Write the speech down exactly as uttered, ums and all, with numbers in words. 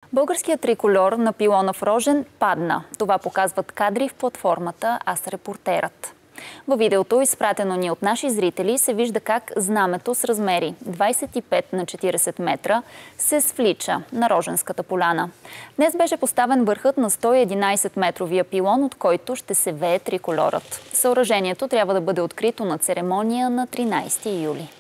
Българският триколор на пилона в Рожен падна. Това показват кадри в платформата Аз репортерът. Във видеото, изпратено ни от наши зрители, се вижда как знамето с размери двадесет и пет на четиридесет метра се свлича на Роженската поляна. Днес беше поставен върхът на сто и единадесет метровия пилон, от който ще се вее триколорът. Съоръжението трябва да бъде открито на церемония на тринадесети юли.